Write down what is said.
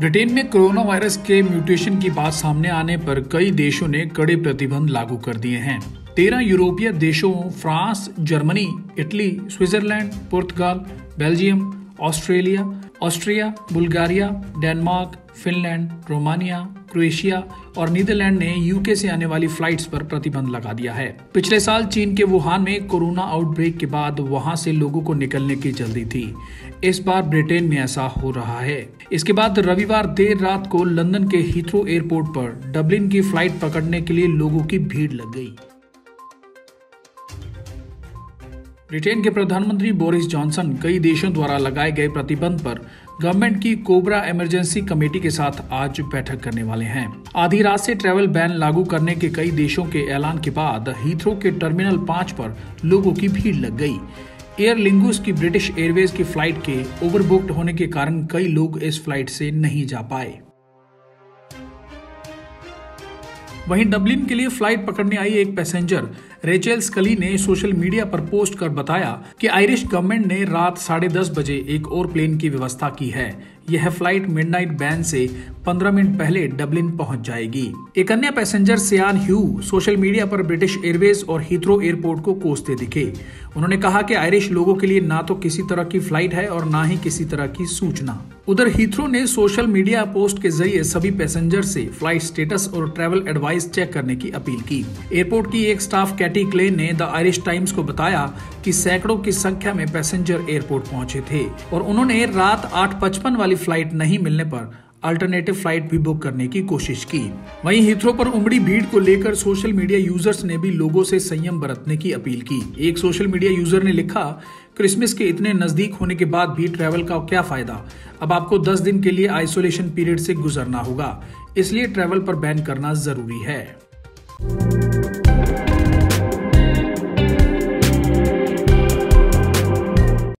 Britain में corona virus के mutation की बात सामने आने पर कई देशों ने कड़े प्रतिबंध लागू कर दिए हैं। 13 यूरोपीय देशों फ्रांस, जर्मनी, इटली, स्विट्जरलैंड, पुर्तगाल, Belgium, Austria, Bulgaria, Denmark, Finland, Romania, Croatia और नीदरलैंड ने यूके से आने वाली फ्लाइट्स पर प्रतिबंध लगा दिया है। पिछले साल चीन के वुहान में कोरोना आउटब्रेक के बाद वहां से लोगों को निकलने की जल्दी थी। इस बार ब्रिटेन में ऐसा हो रहा है। इसके बाद रविवार देर रात को लंदन के हीथ्रो एयरपोर्ट पर डबलिन की फ्लाइट पकड़ने के लिए लोगों की भीड़ लग गई। ब्रिटेन के प्रधानमंत्री बोरिस जॉनसन कई देशों द्वारा लगाए गए प्रतिबंध पर गवर्नमेंट की कोबरा इमरजेंसी कमेटी के साथ आज बैठक करने वाले हैं। आधी रात से ट्रैवल बैन लागू करने के कई देशों के ऐलान के बाद हीथ्रो के टर्मिनल 5 पर लोगों की भीड़ लग गई। एयर लिंगुस की ब्रिटिश एयरवेज की फ्लाइट के ओवरबुक्ड होने के कारण कई लोग इस फ्लाइट से नहीं जा पाए। वहीं डबलिन के लिए फ्लाइट पकड़ने आई एक पैसेंजर रेचेल स्कली ने सोशल मीडिया पर पोस्ट कर बताया कि आयरिश गवर्नमेंट ने रात 10:30 बजे एक और प्लेन की व्यवस्था की है। यह फ्लाइट मिडनाइट बैन से 15 मिनट पहले डबलिन पहुंच जाएगी। एक अन्य passenger Sian Hugh social media पर ब्रिटिश एयरवेज और हीथ्रो एयरपोर्ट को कोसते दिखे। उन्होंने कहा कि आयरिश लोगों के लिए ना तो किसी तरह की फ्लाइट है और ना ही किसी तरह की सूचना। उधर हीथ्रो ने सोशल मीडिया पोस्ट के जरिए सभी पैसेंजर से फ्लाइट स्टेटस और ट्रैवल एडवाइस चेक करने की अपील की। एयरपोर्ट की एक स्टाफ कैटी क्लेन ने द आयरिश टाइम्स को बताया कि सैकड़ों की संख्या में पैसेंजर एयरपोर्ट पहुंचे थे और उन्होंने रात 8:55 वाली फ्लाइट नहीं मिलने पर अल्टरनेटिव फ्लाइट भी बुक करने की कोशिश की। वहीं हीथ्रो पर उमड़ी भीड़ को लेकर सोशल मीडिया यूजर्स ने भी लोगों से संयम बरतने की अपील की। एक सोशल मीडिया यूजर ने लिखा, क्रिसमस के इतने नजदीक होने के बाद भी ट्रैवल का क्या फायदा। अब आपको 10 दिन के लिए आइसोलेशन पीरियड से गुजरना होगा, इसलिए ट्रैवल पर बैन करना जरूरी है।